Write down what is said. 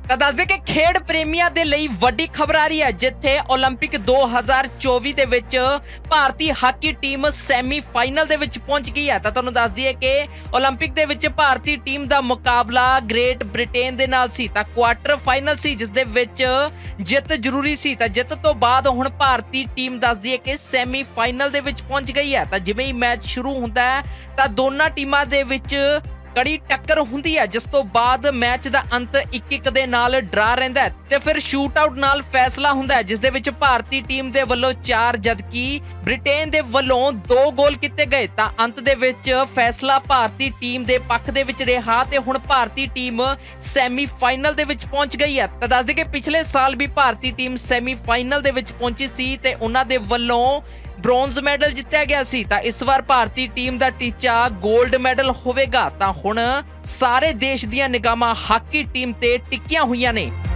ਤਾਂ ਦੱਸਦੇ ਕਿ ਖੇਡ ਪ੍ਰੇਮੀਆਂ ਦੇ ਲਈ ਵੱਡੀ ਖਬਰ ਆ ਰਹੀ ਹੈ, ਜਿੱਥੇ 올림픽 2024 ਦੇ ਵਿੱਚ ਭਾਰਤੀ ਹਾਕੀ ਟੀਮ ਸੈਮੀਫਾਈਨਲ ਦੇ ਵਿੱਚ ਪਹੁੰਚ ਗਈ ਹੈ। ਤਾਂ ਤੁਹਾਨੂੰ ਦੱਸ ਦਈਏ ਕਿ 올림픽 ਦੇ ਵਿੱਚ ਭਾਰਤੀ ਟੀਮ ਦਾ ਮੁਕਾਬਲਾ ਗ੍ਰੇਟ ਬ੍ਰਿਟੇਨ ਦੇ ਨਾਲ ਸੀ। ਤਾਂ ਕੁਆਟਰ ਫਾਈਨਲ ਸੀ, ਜਿਸ ਦੇ ਵਿੱਚ ਜਿੱਤ ਜ਼ਰੂਰੀ ਸੀ। ਤਾਂ ਜਿੱਤ ਤੋਂ ਬਾਅਦ ਹੁਣ ਭਾਰਤੀ ਟੀਮ ਦੱਸ ਦਈਏ ਕਿ ਸੈਮੀਫਾਈਨਲ ਦੇ ਵਿੱਚ ਪਹੁੰਚ ਗਈ ਹੈ। ਤਾਂ ਜਿਵੇਂ ਹੀ ਮੈਚ ਸ਼ੁਰੂ ਹੁੰਦਾ ਹੈ ਤਾਂ ਦੋਨਾਂ ਟੀਮਾਂ ਦੇ ਵਿੱਚ ਕੜੀ ਟੱਕਰ ਹੁੰਦੀ ਹੈ, ਜਿਸ ਤੋਂ ਬਾਅਦ ਮੈਚ ਦਾ ਅੰਤ 1-1 ਦੇ ਨਾਲ ਡਰਾ ਰਹਿੰਦਾ ਹੈ ਤੇ ਫਿਰ ਸ਼ੂਟ ਆਊਟ ਨਾਲ ਫੈਸਲਾ ਹੁੰਦਾ ਹੈ, ਜਿਸ ਦੇ ਵਿੱਚ ਭਾਰਤੀ ਟੀਮ ਦੇ ਵੱਲੋਂ 4 ਜਦਕਿ ਬ੍ਰਿਟੇਨ ਦੇ ਵੱਲੋਂ 2 ਗੋਲ ਕੀਤੇ ਗਏ। ਤਾਂ ਅੰਤ ਦੇ ਵਿੱਚ ਫੈਸਲਾ ਭਾਰਤੀ ਟੀਮ ਦੇ ਪੱਖ ਦੇ ਵਿੱਚ ਰਿਹਾ ਤੇ ਹੁਣ ਭਾਰਤੀ ਟੀਮ ਸੈਮੀਫਾਈਨਲ ਦੇ ਵਿੱਚ ਪਹੁੰਚ ਗਈ ਹੈ। ਤਾਂ ਦੱਸਦੇ ਕਿ ਪਿਛਲੇ ਸਾਲ ਵੀ ਭਾਰਤੀ ਟੀਮ ਸੈਮੀਫਾਈਨਲ ਦੇ ਵਿੱਚ ਪਹੁੰਚੀ ਸੀ ਤੇ ਉਹਨਾਂ ਦੇ ਵੱਲੋਂ ਬ੍ਰੌਂਜ਼ ਮੈਡਲ ਜਿੱਤਿਆ ਗਿਆ ਸੀ। ਤਾਂ ਇਸ ਵਾਰ ਭਾਰਤੀ ਟੀਮ ਦਾ ਟੀਚਾ 골ਡ ਮੈਡਲ ਹੋਵੇਗਾ। ਤਾਂ ਹੁਣ ਸਾਰੇ ਦੇਸ਼ ਦੀਆਂ ਨਿਗਾਹਾਂ ਹਾਕੀ ਟੀਮ ਤੇ ਟਿਕੀਆਂ ਹੋਈਆਂ ਨੇ।